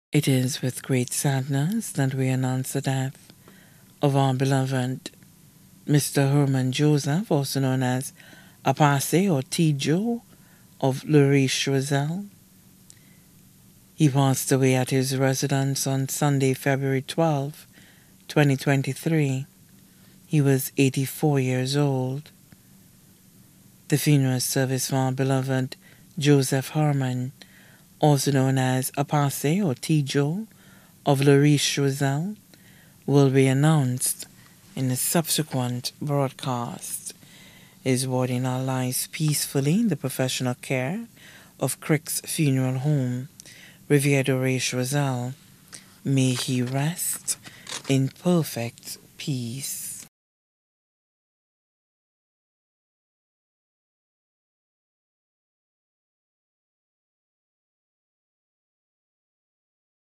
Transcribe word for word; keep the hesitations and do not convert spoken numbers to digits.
It is with great sadness that we announce the death of our beloved Mister Herman Joseph, also known as Apase or T. Joe of Lariche Roselle. He passed away at his residence on Sunday, February twelfth, twenty twenty-three. He was eighty-four years old. The funeral service for our beloved Joseph Herman, also known as Apase or T. Joe of Lariche Roselle, will be announced in a subsequent broadcast. Is warding our lives peacefully in the professional care of Crick's Funeral Home, Rivière de Lariche Roselle. May he rest in perfect peace.